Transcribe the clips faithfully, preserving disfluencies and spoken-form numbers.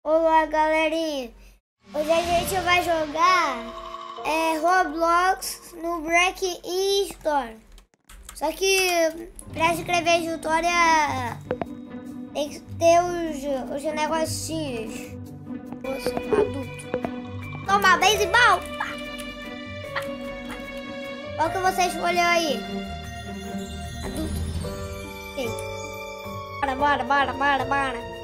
Olá, galerinha. Hoje a gente vai jogar é, Roblox no Break In Store. Só que pra escrever tutorial tem que ter os, os negocinhos. Nossa, adulto. Toma, beisebol! Qual que você escolheu aí? Adulto. Ok. Bora, bora, bora, bora, bora.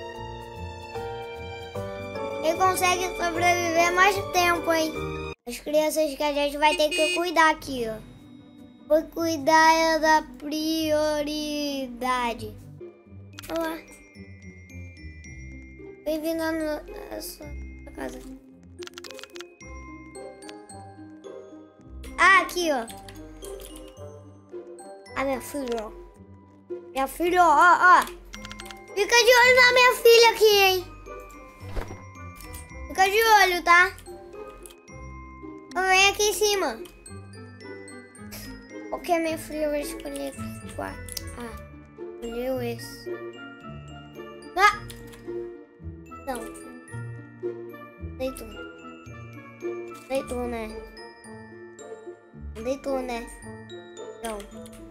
Ele consegue sobreviver mais tempo, hein? As crianças que a gente vai ter que cuidar aqui, ó. Vou cuidar da prioridade. Olá. Bem-vindo à sua casa. Ah, aqui, ó. A minha filha, ó. Minha filha, ó, ó. Fica de olho na minha filha aqui, hein? Fica de olho, tá? Vem aqui em cima. O que a minha filha vai escolher? Ah, escolheu esse. Ah! Não. Deitou. Deitou, né? Deitou, né? Não.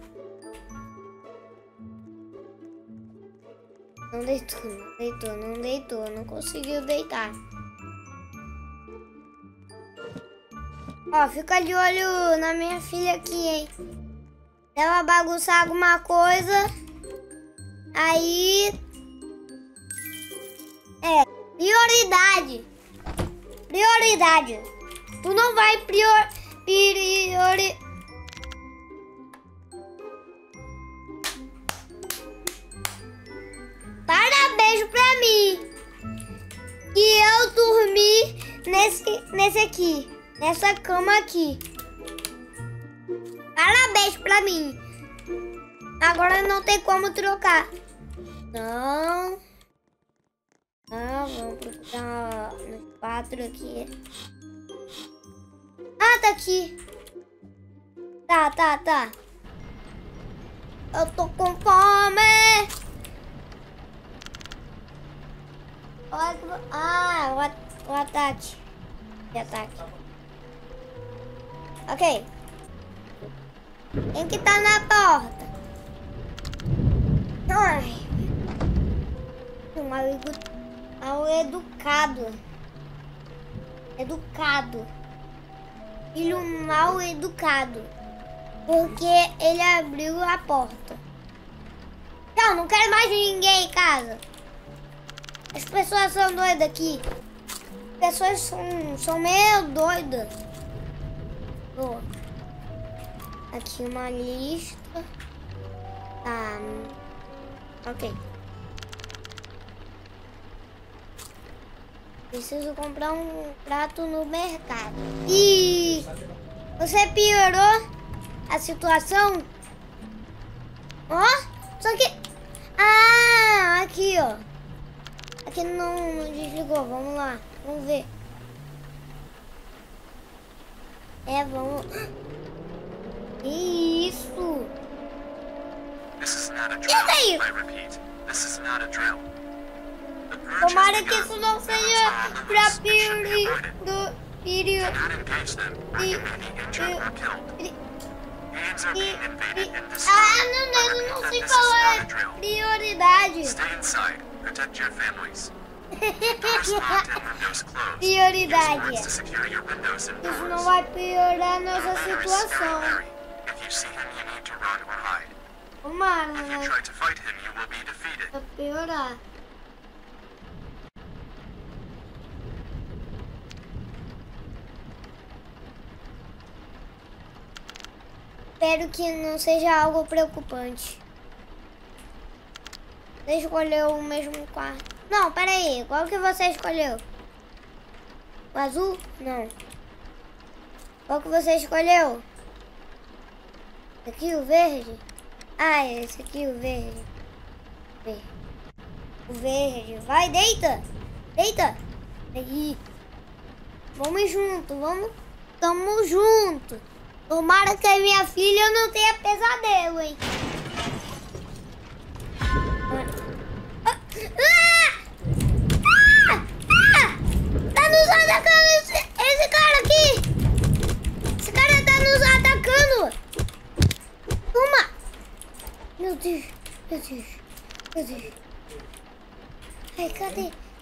Não deitou, não deitou, não deitou. Não conseguiu deitar. Ó, fica de olho na minha filha aqui, hein? Se ela bagunçar alguma coisa, aí... É, prioridade. Prioridade. Tu não vai prior... priori... Parabéns pra mim. Que eu dormi nesse, nesse aqui. Nessa cama aqui. Parabéns pra mim. Agora não tem como trocar. Não. Não, vamos procurar no quatro aqui. Ah, tá aqui. Tá, tá, tá. Eu tô com fome. Ah, o, o ataque. O ataque. Ok. Quem que tá na porta? Ai. Mal, edu... mal educado. Educado. Filho mal educado. Porque ele abriu a porta. Não, não quero mais ninguém em casa. As pessoas são doidas aqui. As pessoas são, são meio doidas. Oh. Aqui uma lista. Tá. Ok. Preciso comprar um prato no mercado. E você piorou a situação? Ó, oh, só que... Ah, aqui, ó. Aqui não, não desligou. Vamos lá. Vamos ver. É, vamos... Que isso? Isso aí? Tomara que isso não seja pra período... Período... Ah, não, não, não sei falar prioridade. Prioridade. Isso não vai piorar a nossa situação. Tomara, né? Vai piorar. Espero que não seja algo preocupante. Você escolheu o mesmo quarto. Não, pera aí. Qual que você escolheu? O azul? Não. Qual que você escolheu? Esse aqui, o verde? Ah, esse aqui, o verde. O verde. Vai, deita. Deita. Aí. Vamos junto. Vamos. Tamo junto. Tomara que a minha filha não tenha pesadelo, hein? Ah! Ah! Ah!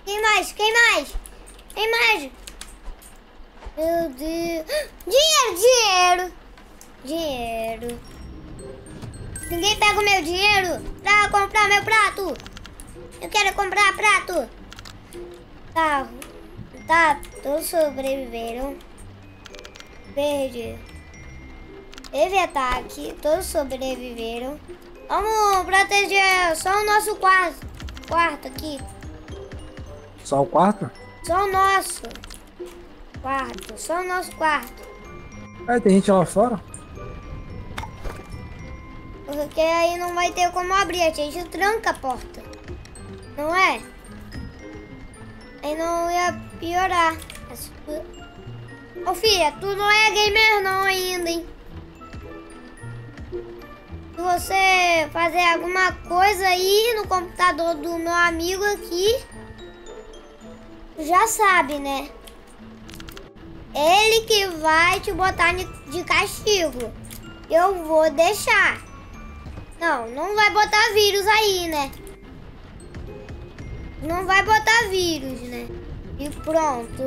Quem mais? Quem mais? Quem mais? Meu Deus. Dinheiro, dinheiro. Dinheiro. Ninguém pega o meu dinheiro pra comprar meu prato. Eu quero comprar prato. Tá. Tá. Todos sobreviveram. Verde. Teve ataque. Todos sobreviveram. Vamos proteger só o nosso quarto. Quarto aqui. Só o quarto? Só o nosso quarto. Só o nosso quarto. É, tem gente lá fora? Porque aí não vai ter como abrir. A gente tranca a porta. Não é? Aí não ia piorar. Ô filha, tu não é gamer não ainda, hein? Se você fazer alguma coisa aí no computador do meu amigo aqui, tu já sabe, né? Ele que vai te botar de castigo. Eu vou deixar. Não, não vai botar vírus aí, né? Não vai botar vírus, né? E pronto.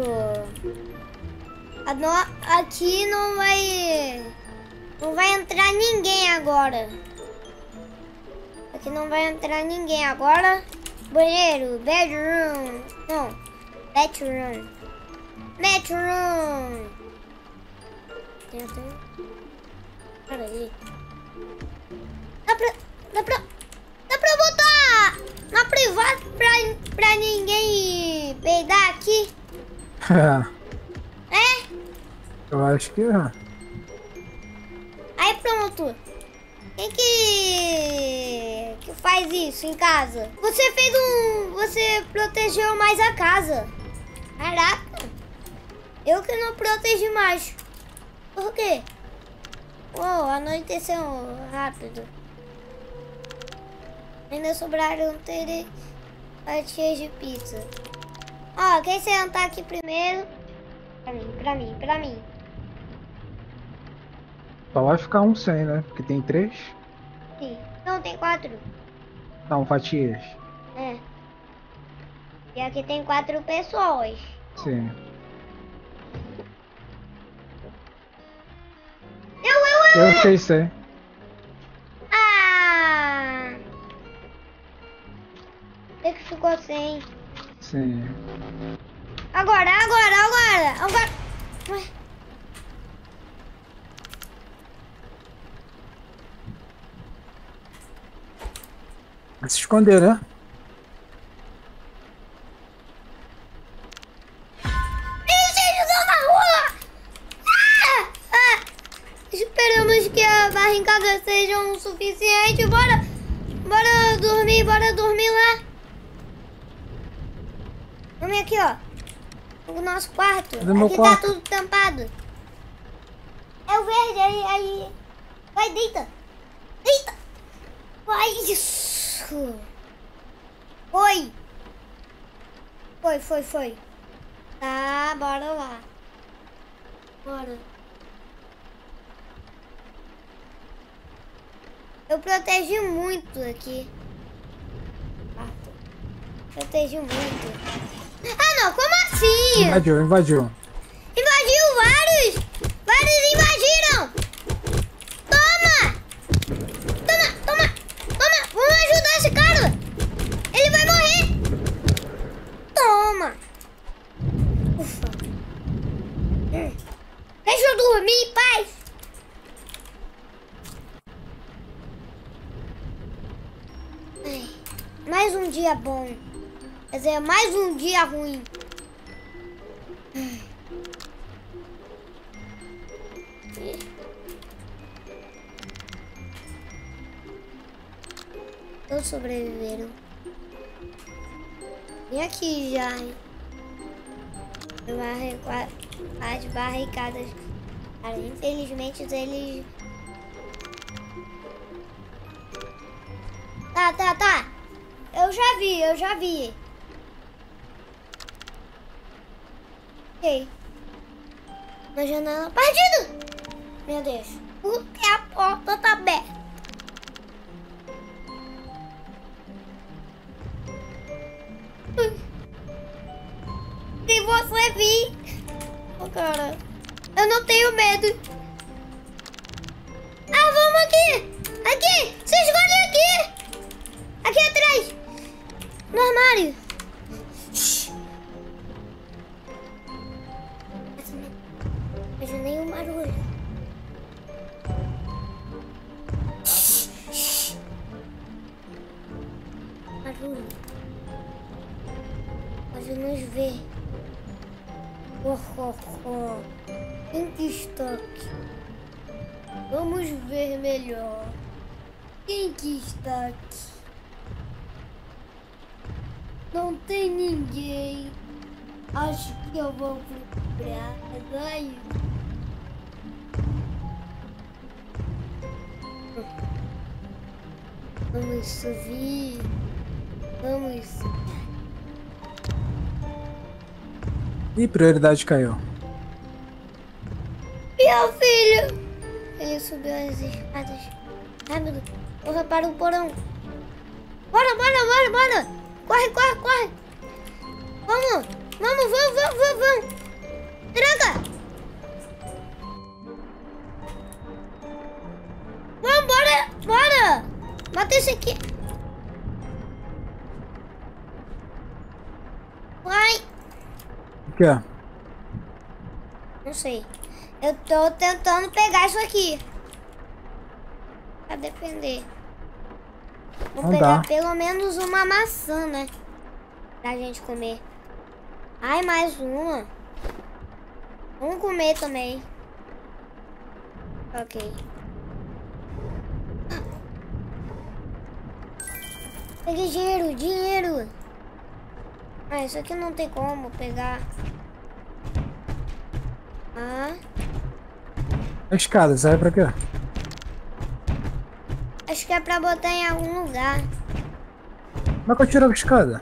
Aqui não vai... Não vai entrar ninguém agora. Aqui não vai entrar ninguém agora. Banheiro, bedroom. Não, bedroom. Bedroom. Tem até... Olha aí. Dá pra... Dá pra... Dá pra botar na privada pra, pra ninguém peidar aqui? É? Eu acho que é. Aí pronto. Quem que... que faz isso em casa? Você fez um... Você protegeu mais a casa. Caraca. Eu que não protegi mais. Por quê? Oh, anoiteceu rápido. Ainda sobraram três fatias de pizza. Ó, quem sentar aqui primeiro? Pra mim, pra mim, pra mim. Só vai ficar um sem, né? Porque tem três. Sim. Não, tem quatro. Não, fatias. É. E aqui tem quatro pessoas. Sim. Eu, eu, eu! Eu sei, sei. Ah! Você que ficou sem. Sim. Agora, agora, agora, agora. Ué. Vai se esconder, né? Eles ajudam na rua! Ah! Ah! Esperamos que a barricada seja o suficiente. Bora! Bora dormir, bora dormir lá. Vamos aqui, ó. O nosso quarto. Cadê meu aqui quarto? tá tudo tampado. É o verde, aí, aí. Vai, deita. Deita. Vai, isso. Foi. Foi, foi, foi. Tá, bora lá. Bora. Eu protegi muito aqui. Protegi muito. Ah, não, como assim? Invadiu, invadiu. Invadiu vários! Vários invadiram! Toma! Toma, toma, toma! Vamos ajudar esse cara! Ele vai morrer! Toma! Ufa! Hum. Deixa eu dormir em paz! Ai, mais um dia bom. Quer dizer, mais um dia ruim. Todos sobreviveram. Vem aqui já. As barricadas. Cara, infelizmente eles... Tá, tá, tá. Eu já vi, eu já vi. Ok. Na janela. Partido! Meu Deus. Porque a porta tá aberta. Ui. você vir. Oh, cara. Eu não tenho medo. Ah, vamos aqui. Aqui. Se esconde aqui. Aqui atrás. No armário. Mas nenhum barulho. Barulho. Pode nos ver. Oh, oh, oh. Quem que está aqui? Vamos ver melhor. Quem que está aqui? Não tem ninguém. Acho que eu vou procurar. Ai. Vamos subir. Vamos subir. Ih, prioridade caiu. Meu filho! Ele subiu as escadas. Rápido. Corra para o porão. Bora, bora, bora, bora. Corre, corre, corre. Vamos. Vamos, vamos, vamos, vamos, vamos. Tranca. Vamos, bora, bora. Mata esse aqui. Vai. O que é? Não sei. Eu tô tentando pegar isso aqui. Pra defender. Vou Não pegar dá. pelo menos uma maçã, né? Pra gente comer. Ai, mais uma. Vamos comer também. Ok. Peguei dinheiro, dinheiro. Ah, isso aqui não tem como pegar. Ah. A escada, serve pra quê? Acho que é pra botar em algum lugar. Como é que eu tiro a escada?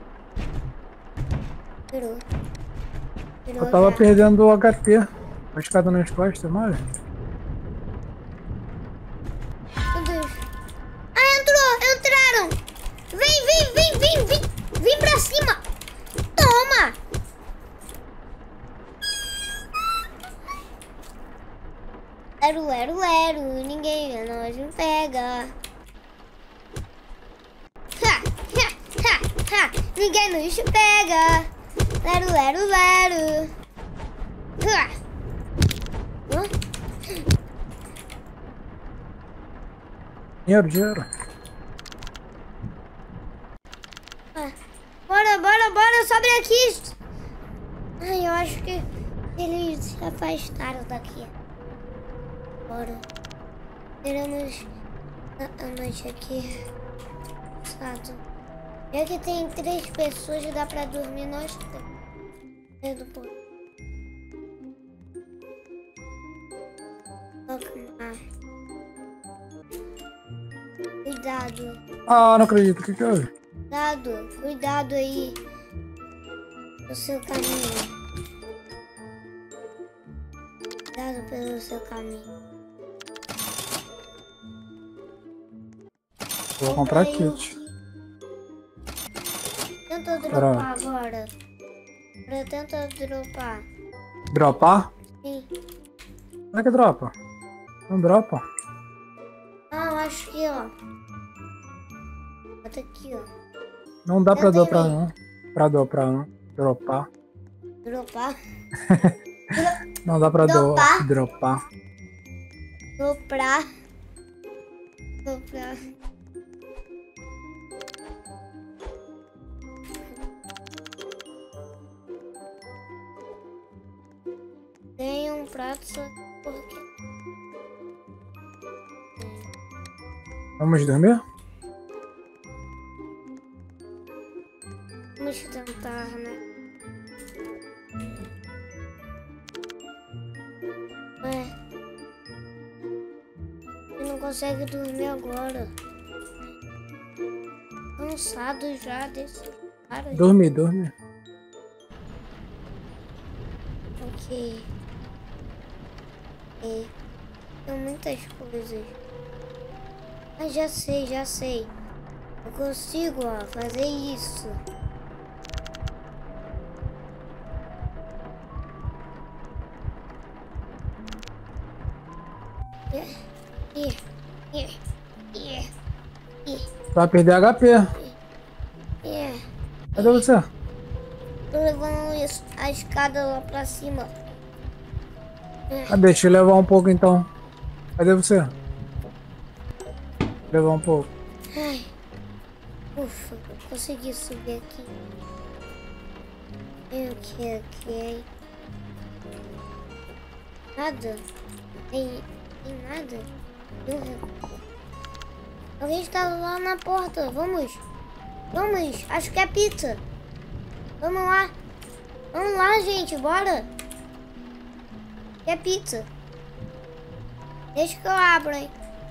Tirou. Tirou Eu tava já. perdendo o H P. A escada nas costas, mano. Meu Deus. Ah, entrou! Entraram! Vem, vem, vem, vem, vem! Vem pra cima! Toma! Lero, lero, lero. Ninguém nós não pega. Ha, ha, ha, ha. Ninguém nos pega. Lero, lero, lero. Ha. Hã? Dinheiro, dinheiro. Ah, bora, bora, bora, sobe aqui. Ai, eu acho que eles se afastaram daqui. Bora. Tiramos a, a noite aqui. Cansado. Já que tem três pessoas, dá pra dormir nós três. Dedo, pô. Cuidado. Ah, não acredito. O que que houve? Cuidado, cuidado aí no seu caminho. Cuidado pelo seu caminho. Vou comprar Opa, eu- kit. Tenta dropar agora. Agora tenta dropar. Dropar? Sim. Como é que dropa? Não dropa. Ah, eu acho que ó. Bota aqui, ó. Não dá pra Eu dropar tenho. não. Pra dropar não. Dropar. Dropar. Não dá pra do... Dropar. dropar. Dropar. Dropar. Tem um prato só porque... Vamos dormir? Vamos tentar, né? Ué. Você não consegue dormir agora. Cansado já desse cara. Dormir, dormir. Ok. É. Tem muitas coisas. Ah, já sei, já sei. Eu consigo, ó, fazer isso. Ih, ih, ih, ih, Vai perder H P. ih. Cadê você? Tô levando isso- a escada lá pra cima. Ah, deixa eu levar um pouco então. Cadê você? Levar um pouco. Ai. Ufa, eu consegui subir aqui. Tem o que aqui? Nada? Tem, tem nada? Eu- Alguém está lá na porta. Vamos. Vamos. Acho que é pizza. Vamos lá. Vamos lá, gente. Bora. É pizza. Deixa que eu abro, hein.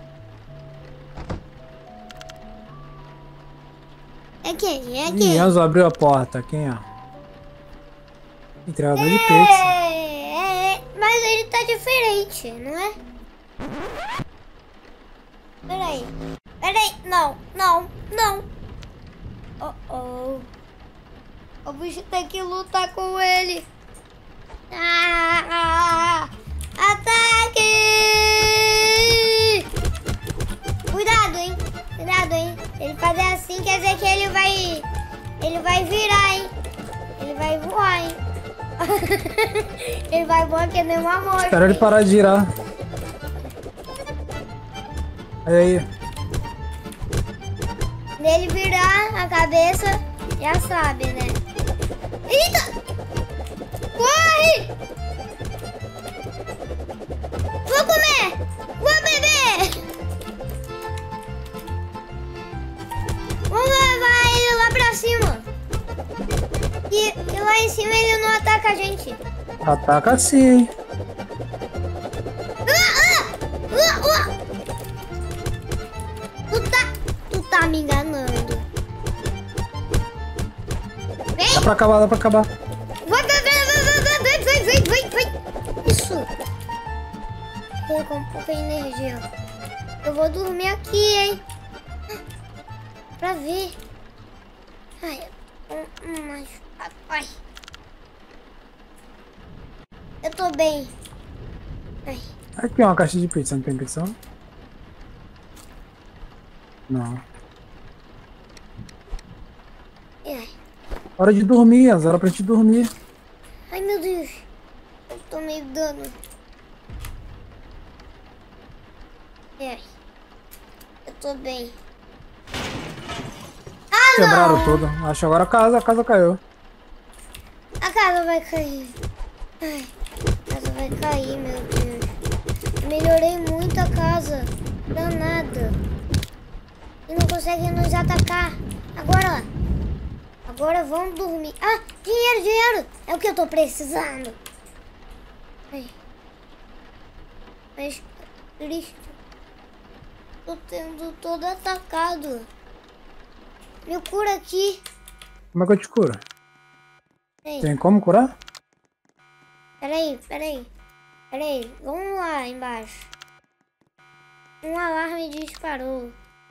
É quem? É Ih, quem? Enzo abriu a porta. Quem é? Entregador de pizza. É, é, mas ele tá diferente, não é? Peraí. Peraí. Não, não, não. Oh, oh. O bicho tem que lutar com ele. Ah, ah, ataque! Cuidado, hein? Cuidado, hein? Se ele fazer assim, quer dizer que ele vai... Ele vai virar, hein? Ele vai voar, hein? Ele vai voar que nem uma mosca. Espera ele parar de girar. Aí, aí. Nele virar a cabeça, já sabe, né? Eita! Corre! Vou comer! Vou beber! Vamos levar ele lá pra cima. E, e lá em cima ele não ataca a gente. Ataca sim. Ah, ah, ah, ah. Tu tá... Tu tá me enganando. Vem! Dá pra acabar, dá pra acabar. Vai, vai, vai, vai, vai, vai, vai, vai, vai, vai. Isso. Vou com pouca energia. Eu vou dormir aqui, hein? Pra ver. Ai, um, um machucado. Ai. Eu tô bem. Ai. Aqui é uma caixa de pizza, não tem pizza? Não. Ai. Hora de dormir, Enzo. Hora pra gente dormir. Ai, meu Deus. Eu tomei dano. Ai. Eu tô bem. Ah, Quebraram não! tudo. Acho que agora a casa, a casa caiu. A casa vai cair. Ai, a casa vai cair, meu Deus. Melhorei muito a casa. Danada. E não consegue nos atacar. Agora. Agora vamos dormir. Ah, dinheiro, dinheiro. É o que eu tô precisando. Ai. Mas, triste. Tô tendo todo atacado. Me cura aqui. Como é que eu te curo? Ei. Tem como curar? Peraí, peraí. Peraí, vamos lá embaixo. Um alarme disparou.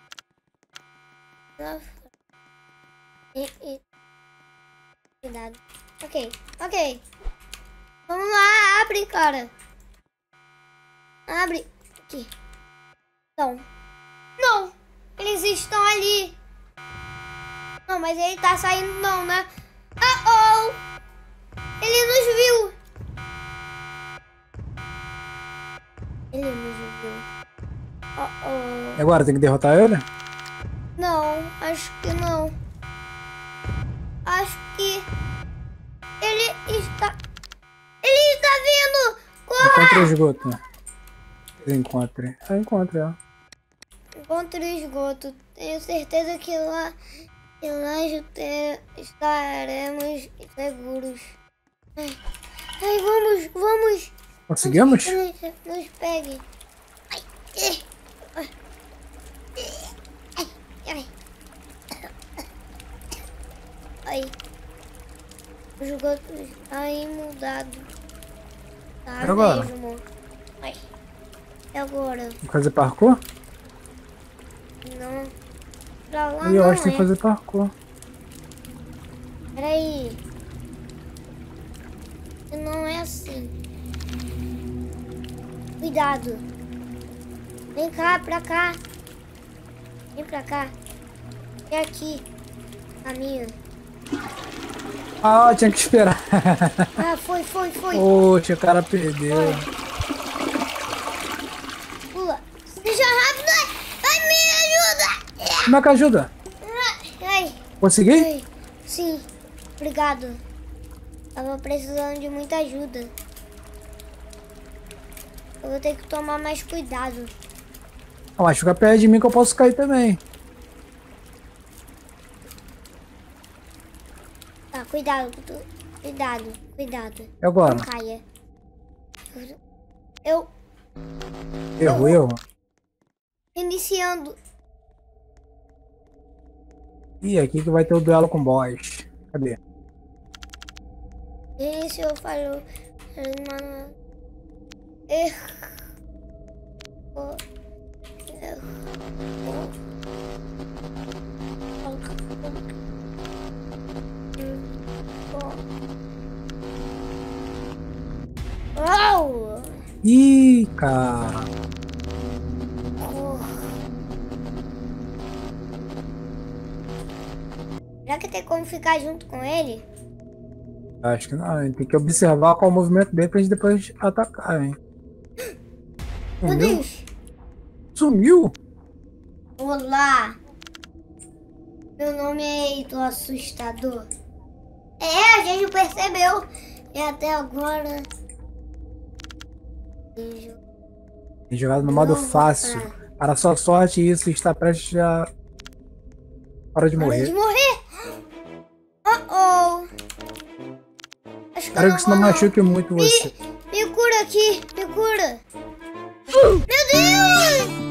E, e... Cuidado. Ok, ok. Vamos lá, abre, cara. Abre. Aqui. Não. Não. Eles estão ali. Não, mas ele tá saindo não, né? Oh, oh. Ele nos viu. Ele nos viu. Oh, oh. E agora, tem que derrotar ele? Não, acho que não. Acho que ele está... Ele está vindo! Encontre o Corra! esgoto. Encontre. Ah, encontre, ó. Encontre o esgoto. Tenho certeza que lá, que lá este- estaremos seguros. Ai, ai, vamos, vamos! Conseguimos? Antes que eles nos peguem. Ai, eh, ai, ai, ai. Ai. O esgoto está imundado. Tá E agora? mesmo. Ai. E agora? Vamos fazer parkour? Não. Pra lá E eu não acho que tem que é. fazer parkour. Peraí. Não é assim. Cuidado. Vem cá, pra cá. Vem pra cá. É aqui. Caminho. Ah, tinha que esperar. Ah, foi, foi, foi. Poxa, o cara perdeu. Olha. Pula. Deixa rápido. Ai, me ajuda. Como é que ajuda? Ai. Consegui? Ai. Sim. Obrigado. Tava precisando de muita ajuda. Eu vou ter que tomar mais cuidado. Ah, mas fica perto de mim que eu posso cair também. Tá, cuidado. Cuidado, cuidado. E agora? Não caia. Eu... Erro, eu... erro. Iniciando. Ih, aqui que vai ter o duelo com o boss. Cadê? Isso eu falo. Mano. Erro. Uau! Ih, cara. Será que tem como ficar junto com ele? Acho que não. A gente tem que observar qual é o movimento dele pra gente depois atacar, hein? Meu Sumiu? Deus! Sumiu? Olá! Meu nome é Heitor Assustador. É, a gente percebeu. E até agora... Tem jogado no modo fácil. Para sua sorte, isso está prestes a... Hora de Hora morrer. de morrer! Oh, oh! Acho que Espero que isso não vou- machuque muito você. Me, me cura aqui, me cura! Meu Deus!